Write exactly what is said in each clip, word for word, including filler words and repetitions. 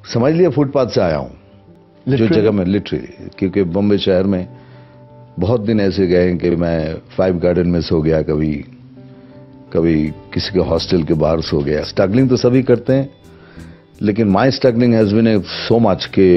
समझ लिया फुटपाथ से आया हूँ जो जगह में, लिटरली, क्योंकि बॉम्बे शहर में बहुत दिन ऐसे गए कि मैं फाइव गार्डन में सो गया, कभी कभी किसी के हॉस्टल के बाहर सो गया। स्ट्रगलिंग तो सभी करते हैं, लेकिन my struggling has been so much के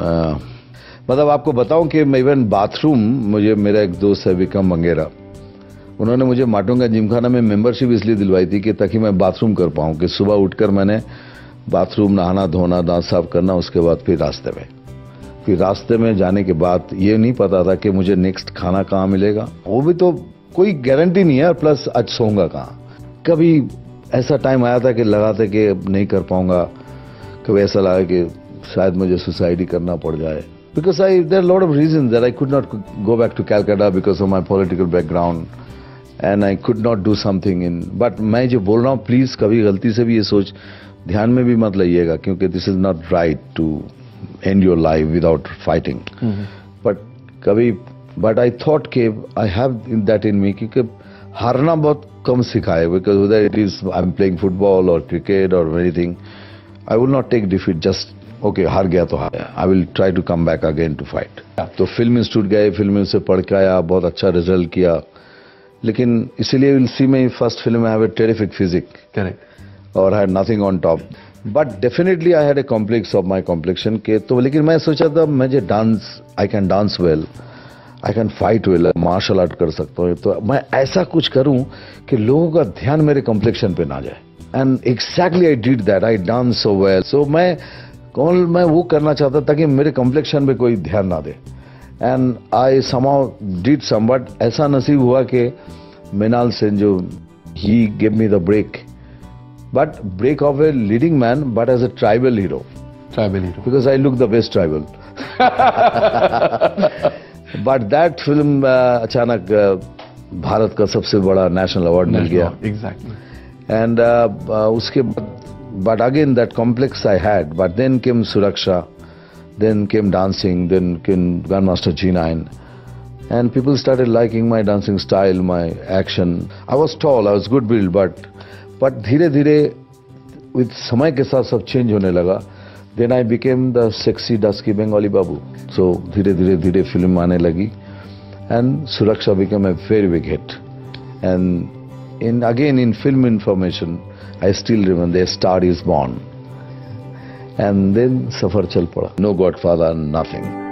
मतलब आपको बताऊं कि मैं इवन बाथरूम, मुझे मेरा एक दोस्त है विक्रम मंगेरा, उन्होंने मुझे माटुंगा जिमखाना में मेंबरशिप इसलिए दिलवाई थी कि ताकि मैं बाथरूम कर पाऊं, कि सुबह उठकर मैंने बाथरूम, नहाना धोना, दांत साफ करना, उसके बाद फिर रास्ते में फिर रास्ते में जाने के बाद ये नहीं पता था कि मुझे नेक्स्ट खाना कहाँ मिलेगा, वो भी तो कोई गारंटी नहीं है, प्लस आज सोऊंगा कहाँ। कभी ऐसा टाइम आया था कि लगा था कि नहीं कर पाऊंगा, कभी ऐसा लगा कि शायद मुझे सुसाइड ही करना पड़ जाए, because I there are a lot of reasons that I could not go back to Calcutta because of my political background and I could not do something in, but मैं जो बोल रहा हूँ प्लीज कभी गलती से भी ये सोच ध्यान में भी मत लाइएगा, क्योंकि this is not right to end your life without fighting. But कभी बट आई थॉट के आई हैव दैट इन मी, क्योंकि हारना बहुत कम सिखाए, because whether it is I am playing football और क्रिकेट और anything, I will not take defeat, just okay okay, हार गया तो हार गया, I will try to come back again to fight. तो फिल्म इंस्टीट्यूट गए, फिल्म से पढ़ के आया, बहुत अच्छा रिजल्ट किया, लेकिन इसीलिए will see my first film I have a terrific physique, correct, और I had nothing on top, but definitely I had a complex of my complexion के। तो लेकिन मैं सोचा था मुझे dance, I can dance well, I can fight well, martial art कर सकता हूँ, तो मैं ऐसा कुछ करूं कि लोगों का ध्यान मेरे कॉम्प्लेक्शन पे ना जाए। And exactly I did that, I dance so well, so मैं कौन मैं वो करना चाहता ताकि मेरे कॉम्प्लेक्शन पे कोई ध्यान ना दे, and I somehow did some, but ऐसा नसीब हुआ कि मृणाल सेन जो he give me the break, but break of a leading man, but as a tribal hero, tribal hero, because I look the best tribal. But that film अचानक uh, Bharat का सबसे बड़ा national award मिल गया, एग्जैक्टली, एंड उसके बाद but again that complex I had, but then came Suraksha, then came dancing, then came Grandmaster G nine, and people started liking my dancing style, my action. I was tall, I was good build, but but धीरे धीरे with समय के साथ सब change होने लगा, then I became the sexy dusky Bengali babu, so धीरे धीरे धीरे फिल्म आने लगी, and Suraksha became a very big hit, and in again in film information I still remember, A Star Is Born, and then suffer chal pada, no Godfather, nothing.